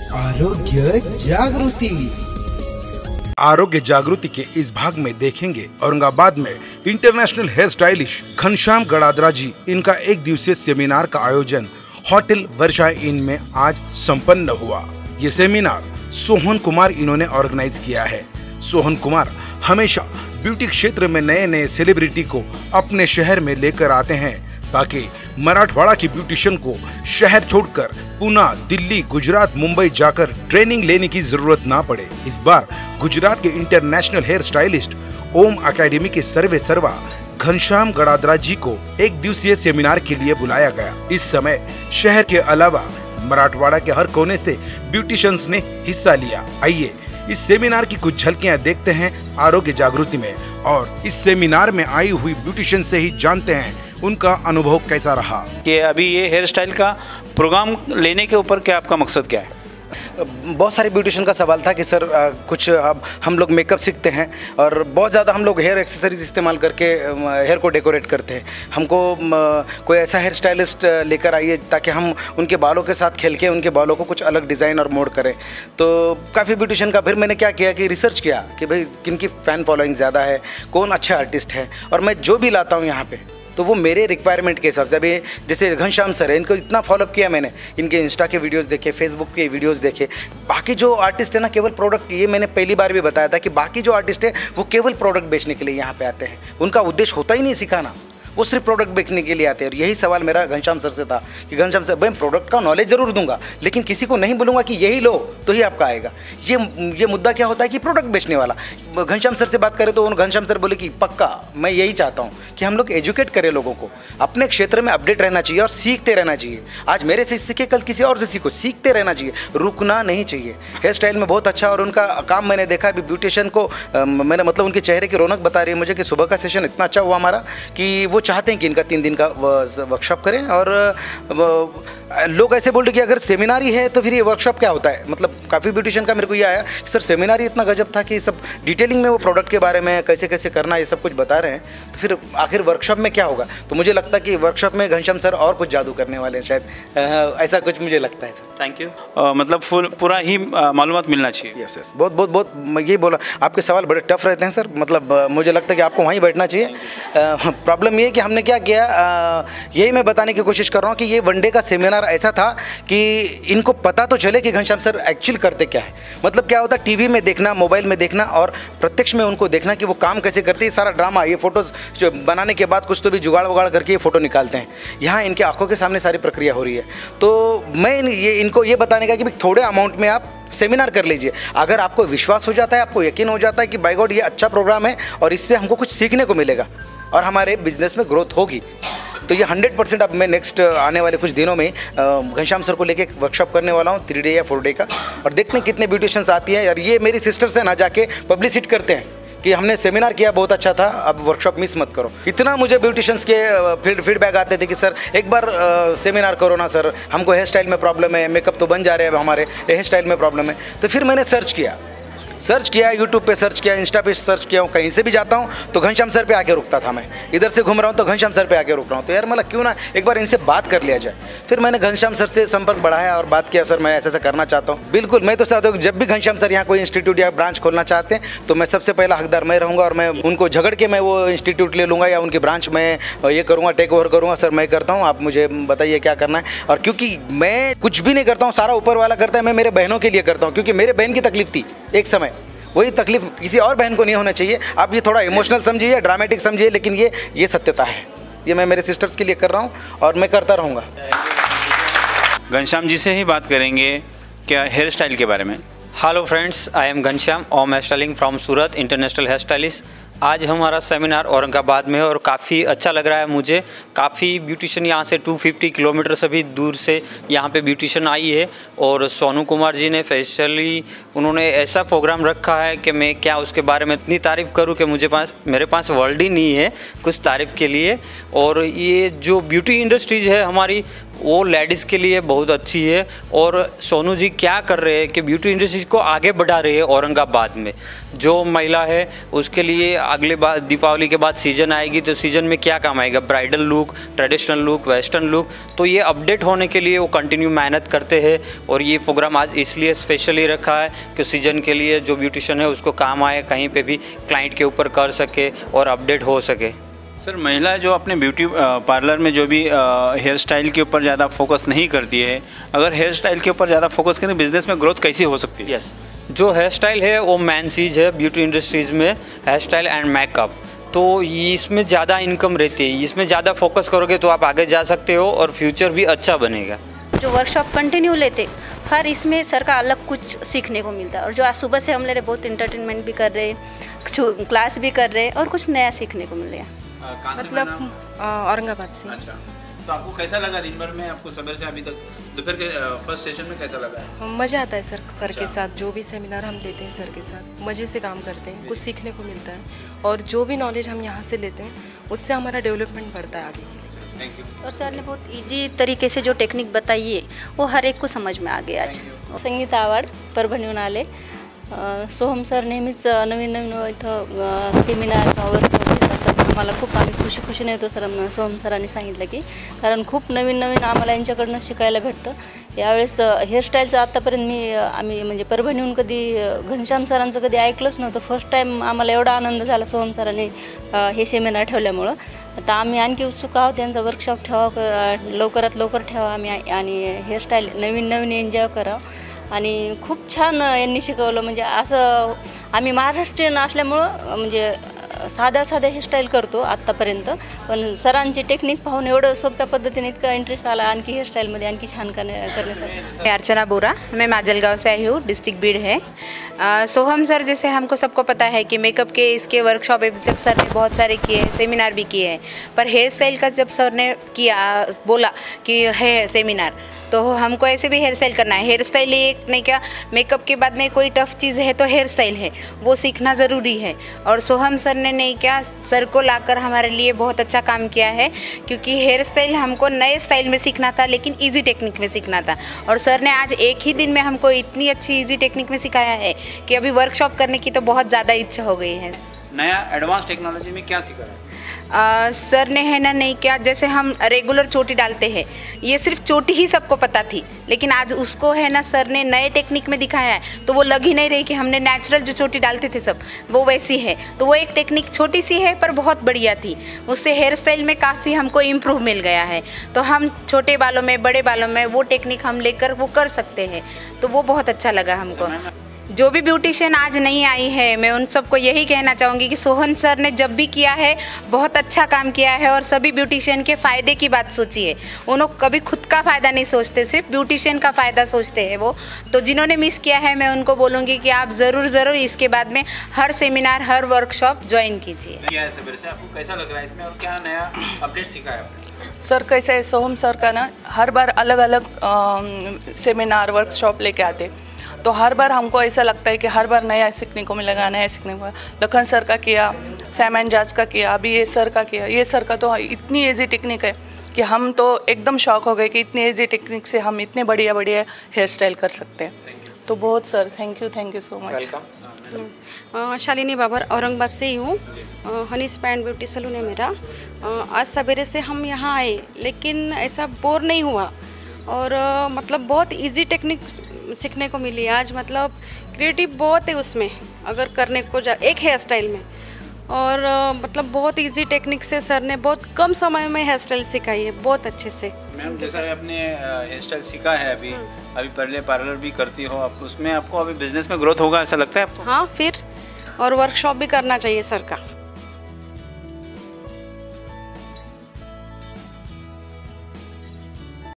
आरोग्य जागृति। आरोग्य जागृति के इस भाग में देखेंगे औरंगाबाद में international hair stylist Ghanshyam Gadadara ji. इनका एक दिवसीय सेमिनार का आयोजन होटल वर्षा इन में आज संपन्न हुआ। ये सेमिनार सोहन कुमार इन्होंने ऑर्गेनाइज किया है। सोहन कुमार हमेशा ब्यूटी क्षेत्र में नए नए सेलिब्रिटी को अपने शहर में लेकर आते हैं ताकि मराठवाड़ा की ब्यूटिशियन को शहर छोड़कर पुणे, दिल्ली, गुजरात, मुंबई जाकर ट्रेनिंग लेने की जरूरत ना पड़े। इस बार गुजरात के international hair stylist Om academy के सर्वे सर्वा घनश्याम गड़ादरा जी को एक दिवसीय सेमिनार के लिए बुलाया गया। इस समय शहर के अलावा मराठवाड़ा के हर कोने से ब्यूटिशियंस ने हिस्सा लिया। आइए इस सेमिनार की कुछ झलकियां देखते हैं आरोग्य जागृति में, और इस सेमिनार में आई हुई ब्यूटिशियन से ही जानते हैं उनका अनुभव कैसा रहा। कि अभी ये हेयर स्टाइल का प्रोग्राम लेने के ऊपर क्या आपका मकसद क्या है? बहुत सारे ब्यूटिशियन का सवाल था कि सर कुछ अब हम लोग मेकअप सीखते हैं और बहुत ज़्यादा हम लोग हेयर एक्सेसरीज इस्तेमाल करके हेयर को डेकोरेट करते हैं। हमको कोई ऐसा हेयर स्टाइलिस्ट लेकर आइए ताकि हम उनके बालों के साथ खेल के उनके बालों को कुछ अलग डिज़ाइन और मोड करें। तो काफ़ी ब्यूटिशियन का फिर मैंने क्या किया कि रिसर्च किया कि भाई किन की फ़ैन फॉलोइंग ज़्यादा है, कौन अच्छा आर्टिस्ट है, और मैं जो भी लाता हूँ यहाँ पर तो वो मेरे रिक्वायरमेंट के हिसाब से। अभी जैसे घनश्याम सर है, इनको इतना फॉलोअप किया मैंने, इनके इंस्टा के वीडियोस देखे, फेसबुक के वीडियोस देखे। बाकी जो आर्टिस्ट है ना केवल प्रोडक्ट, ये मैंने पहली बार भी बताया था कि बाकी जो आर्टिस्ट है वो केवल प्रोडक्ट बेचने के लिए यहाँ पे आते हैं। उनका उद्देश्य होता ही नहीं सिखाना, वो सिर्फ प्रोडक्ट बेचने के लिए आते हैं। और यही सवाल मेरा घनश्याम सर से था कि घनश्याम सर भाई प्रोडक्ट का नॉलेज ज़रूर दूंगा लेकिन किसी को नहीं बोलूँगा कि यही लो तो ही आपका आएगा। ये मुद्दा क्या होता है कि प्रोडक्ट बेचने वाला। घनश्याम सर से बात करें तो घनश्याम सर बोले कि पक्का मैं यही चाहता हूँ कि हम लोग एजुकेट करें लोगों को, अपने क्षेत्र में अपडेट रहना चाहिए और सीखते रहना चाहिए। आज मेरे से सीखे कल किसी और से सीखो, सीखते रहना चाहिए, रुकना नहीं चाहिए। हेयर स्टाइल में बहुत अच्छा और उनका काम मैंने देखा। अभी ब्यूटिशियन को मैंने मतलब उनके चेहरे की रौनक बता रही है मुझे कि सुबह का सेशन इतना अच्छा हुआ हमारा कि वो चाहते हैं कि इनका 3 दिन का वर्कशॉप करें। और लोग ऐसे बोल रहे कि अगर सेमिनार ही है तो फिर ये वर्कशॉप क्या होता है। मतलब काफ़ी ब्यूटिशियन का मेरे को ये आया कि सर सेमिनार ही इतना गजब था कि सब डिटेलिंग में वो प्रोडक्ट के बारे में कैसे कैसे करना ये सब कुछ बता रहे हैं, तो फिर आखिर वर्कशॉप में क्या होगा। तो मुझे लगता है कि वर्कशॉप में घनश्याम सर और कुछ जादू करने वाले हैं शायद, ऐसा कुछ मुझे लगता है सर। Thank you. मतलब पूरा ही मालूमात मिलना चाहिए। यस यस, बहुत बहुत बहुत मैं यही बोला। आपके सवाल बड़े टफ रहते हैं सर, मतलब मुझे लगता है कि आपको वहीं बैठना चाहिए। प्रॉब्लम ये है कि हमने क्या किया, यही मैं बताने की कोशिश कर रहा हूँ कि ये वनडे का सेमिनार ऐसा था कि इनको पता तो चले कि घनश्याम सर एक्चुअल करते क्या है। मतलब क्या होता है टीवी में देखना, मोबाइल में देखना और प्रत्यक्ष में उनको देखना कि वो काम कैसे करते हैं। सारा ड्रामा, ये फोटोज़ बनाने के बाद कुछ तो भी जुगाड़ वगाड़ करके ये फ़ोटो निकालते हैं। यहाँ इनके आंखों के सामने सारी प्रक्रिया हो रही है। तो मैं इनको ये बताने का कि भाई थोड़े अमाउंट में आप सेमिनार कर लीजिए। अगर आपको विश्वास हो जाता है, आपको यकीन हो जाता है कि बाय गॉड ये अच्छा प्रोग्राम है और इससे हमको कुछ सीखने को मिलेगा और हमारे बिजनेस में ग्रोथ होगी, तो ये 100% अब मैं नेक्स्ट आने वाले कुछ दिनों में घनश्याम सर को लेके वर्कशॉप करने वाला हूँ 3 डे या 4 डे का। और देखते हैं कितने ब्यूटिशियंस आती हैं। और ये मेरी सिस्टर से ना जाके पब्लिसिटी करते हैं कि हमने सेमिनार किया, बहुत अच्छा था, अब वर्कशॉप मिस मत करो। इतना मुझे ब्यूटिशियंस के फीडबैक आते थे कि सर एक बार सेमिनार करो ना सर, हमको हेयर स्टाइल में प्रॉब्लम है, मेकअप तो बन जा रहे हैं हमारे, हेयर स्टाइल में प्रॉब्लम है। तो फिर मैंने सर्च किया, यूट्यूब पे सर्च किया, इंस्टा पे सर्च किया हूँ। कहीं से भी जाता हूँ तो घनश्याम सर पे आके रुकता था मैं, इधर से घूम रहा हूँ तो घनश्याम सर पे आके रुक रहा हूँ। तो यार मतलब क्यों ना एक बार इनसे बात कर लिया जाए। फिर मैंने घनश्याम सर से संपर्क बढ़ाया और बात किया, सर मैं ऐसा ऐसा करना चाहता हूँ। बिल्कुल, मैं तो चाहता हूँ जब भी घनश्याम सर यहाँ कोई इंस्टीट्यूट या ब्रांच खोलना चाहते हैं तो मैं सबसे पहला हकदार मैं रहूँगा और मैं उनको झगड़ के मैं वो इंस्टीट्यूट ले लूँगा या उनकी ब्रांच में ये करूँगा, टेक ओवर करूँगा। सर मैं करता हूँ, आप मुझे बताइए क्या करना है। और क्योंकि मैं कुछ भी नहीं करता हूँ, सारा ऊपर वाला करता है, मैं मेरे बहनों के लिए करता हूँ। क्योंकि मेरे बहन की तकलीफ थी एक समय, वही तकलीफ किसी और बहन को नहीं होना चाहिए। आप ये थोड़ा इमोशनल समझिए, ड्रामेटिक समझिए, लेकिन ये सत्यता है। ये मैं मेरे सिस्टर्स के लिए कर रहा हूँ और मैं करता रहूँगा। घनश्याम जी से ही बात करेंगे क्या हेयर स्टाइल के बारे में। Hello friends, I am Ghanshyam, Om hair styling from Surat, international hair stylist. आज हमारा सेमिनार औरंगाबाद में और काफ़ी अच्छा लग रहा है मुझे। काफ़ी ब्यूटिशियन यहाँ से 250 किलोमीटर से भी दूर से यहाँ पे ब्यूटिशियन आई है। और सोनू कुमार जी ने स्पेशली उन्होंने ऐसा प्रोग्राम रखा है कि मैं क्या उसके बारे में इतनी तारीफ़ करूँ कि मेरे पास वर्ड ही नहीं है कुछ तारीफ़ के लिए। और ये जो ब्यूटी इंडस्ट्रीज़ है हमारी, वो लेडीज़ के लिए बहुत अच्छी है। और सोनू जी क्या कर रहे हैं कि ब्यूटी इंडस्ट्री को आगे बढ़ा रहे हैं औरंगाबाद में। जो महिला है उसके लिए अगले बार दीपावली के बाद सीज़न आएगी तो सीज़न में क्या काम आएगा, bridal look, traditional look, western look, तो ये अपडेट होने के लिए वो कंटिन्यू मेहनत करते हैं। और ये प्रोग्राम आज इसलिए स्पेशली रखा है कि सीज़न के लिए जो ब्यूटिशियन है उसको काम आए, कहीं पे भी क्लाइंट के ऊपर कर सके और अपडेट हो सके। सर, महिलाएं जो अपने ब्यूटी पार्लर में जो भी हेयर स्टाइल के ऊपर ज़्यादा फोकस नहीं करती है, अगर हेयर स्टाइल के ऊपर ज़्यादा फोकस करें बिजनेस में ग्रोथ कैसी हो सकती है? यस, जो हेयर स्टाइल है वो मेन चीज़ है ब्यूटी इंडस्ट्रीज़ में, हेयर स्टाइल एंड मेकअप। तो इसमें ज़्यादा इनकम रहती है, इसमें ज़्यादा फोकस करोगे तो आप आगे जा सकते हो और फ्यूचर भी अच्छा बनेगा। जो वर्कशॉप कंटिन्यू लेते हर इसमें सर का अलग कुछ सीखने को मिलता है। और जो आज सुबह से हम ले रहे बहुत इंटरटेनमेंट भी कर रहे, क्लास भी कर रहे और कुछ नया सीखने को मिल रहा है। मतलब औरंगाबाद से। अच्छा, तो आपको कैसा लगा दिन भर में, आपको सुबह से अभी तक दोपहर के फर्स्ट सेशन में कैसा लगा है? मज़ा आता है सर के साथ, जो भी सेमिनार हम लेते हैं सर के साथ मज़े से काम करते हैं, कुछ सीखने को मिलता है और जो भी नॉलेज हम यहाँ से लेते हैं उससे हमारा डेवलपमेंट बढ़ता है आगे के लिए। Thank you. और सर ने बहुत इजी तरीके से जो टेक्निक बताई है वो हर एक को समझ में आ गया आज। संगीता आव्हाड, परभणीहून आले। सोहम सर नेहमीच नवीन इथं सेमिनार वर्कशॉप घेतात, आम्हाला खूप आम्ही खुशीने येतो सर, सोहम सरांनी सांगितलं की कारण खूप नवीन आम्हाला यांच्याकडनं शिकायला भेटतं। यावेळेस हेअरस्टाईलचं आत्तापर्यंत आम्ही म्हणजे परभणीहून कधी घनश्याम सरांचं कधी ऐकलंच नव्हतं। फर्स्ट टाईम आम्हाला एवढा आनंद झाला सोहम सरांनी हे सेमिनार ठेवल्यामुळं। आता आम्ही आणखी उत्सुक आहोत त्यांचा वर्कशॉप ठेवा, लवकरात लवकर ठेवा आम्ही आणि हेअरस्टाईल नवीन एन्जॉय करावं। आणि खूप छान यांनी शिकवलं, म्हणजे असं आम्ही महाराष्ट्रीयन असल्यामुळं म्हणजे साध्या हेअरस्टाईल करतो आत्तापर्यंत, पण सरांची टेक्निक पाहून एवढं सोप्या पद्धतीने इतका इंटरेस्ट आला आणखी हेअरस्टाईलमध्ये आणखी छान करण्यासाठी। मैं अर्चना बोरा, मैं माजलगांव से आई हूँ, डिस्ट्रिक्ट बीड़ है। सोहम सर जैसे हमको सबको पता है कि मेकअप के इसके वर्कशॉप अभी तक सर ने बहुत सारे किए हैं, सेमिनार भी किए हैं, पर हेयर स्टाइल का जब सर ने बोला कि है सेमिनार तो हमको ऐसे भी हेयर स्टाइल करना है। हेयर स्टाइल एक नहीं क्या, मेकअप के बाद में कोई टफ चीज़ है तो हेयर स्टाइल है, वो सीखना ज़रूरी है। और सोहम सर ने नहीं क्या, सर को लाकर हमारे लिए बहुत अच्छा काम किया है, क्योंकि हेयर स्टाइल हमको नए स्टाइल में सीखना था लेकिन इजी टेक्निक में सीखना था। और सर ने आज एक ही दिन में हमको इतनी अच्छी इजी टेक्निक में सिखाया है कि अभी वर्कशॉप करने की तो बहुत ज़्यादा इच्छा हो गई है। नया एडवांस टेक्नोलॉजी में क्या सीखा है? सर ने है ना नहीं क्या, जैसे हम रेगुलर चोटी डालते हैं, ये सिर्फ चोटी ही सबको पता थी, लेकिन आज उसको है ना सर ने नए टेक्निक में दिखाया है, तो वो लग ही नहीं रही कि हमने नेचुरल जो चोटी डालते थे सब वो वैसी है। तो वो एक टेक्निक छोटी सी है पर बहुत बढ़िया थी, उससे हेयर स्टाइल में काफ़ी हमको इम्प्रूव मिल गया है। तो हम छोटे बालों में, बड़े बालों में वो टेक्निक हम लेकर वो कर सकते हैं, तो वो बहुत अच्छा लगा हमको। जो भी ब्यूटिशियन आज नहीं आई है, मैं उन सबको यही कहना चाहूँगी कि सोहन सर ने जब भी किया है बहुत अच्छा काम किया है और सभी ब्यूटिशियन के फ़ायदे की बात सोची है। उन्होंने कभी खुद का फ़ायदा नहीं सोचते, सिर्फ ब्यूटिशियन का फ़ायदा सोचते हैं वो। तो जिन्होंने मिस किया है मैं उनको बोलूँगी कि आप ज़रूर इसके बाद में हर सेमिनार, हर वर्कशॉप ज्वाइन कीजिए। आपको कैसा लग रहा है इसमें और क्या नया अपडेट सीखा है आपने? सर कैसे है, सोहम सर का ना हर बार अलग अलग सेमिनार वर्कशॉप लेके आते, तो हर बार हमको ऐसा लगता है कि हर बार नया सीखने को मिलेगा, नया सीखने को। लखन सर का किया, सैम एंड जॉर्ज का किया, अभी ये सर का किया। ये सर का तो इतनी इजी टेक्निक है कि हम तो एकदम शॉक हो गए कि इतनी इजी टेक्निक से हम इतने बढ़िया हेयर स्टाइल कर सकते हैं। तो बहुत sir thank you so much. Shalini Babar, Aurangabad से ही हूँ। Honey spa and beauty salon है मेरा। आज सवेरे से हम यहाँ आए लेकिन ऐसा बोर नहीं हुआ और मतलब बहुत इजी टेक्निक सीखने को मिली आज। मतलब क्रिएटिव बहुत है उसमें अगर करने को एक हेयर स्टाइल में, और मतलब बहुत इजी टेक्निक से सर ने बहुत कम समय में हेयर स्टाइल सिखाई है बहुत अच्छे से। मैम जैसा आपने हेयर स्टाइल सीखा है अभी पहले पार्लर भी करती हो आप, उसमें आपको अभी बिजनेस में ग्रोथ होगा ऐसा लगता है आपको? हाँ, फिर और वर्कशॉप भी करना चाहिए सर का।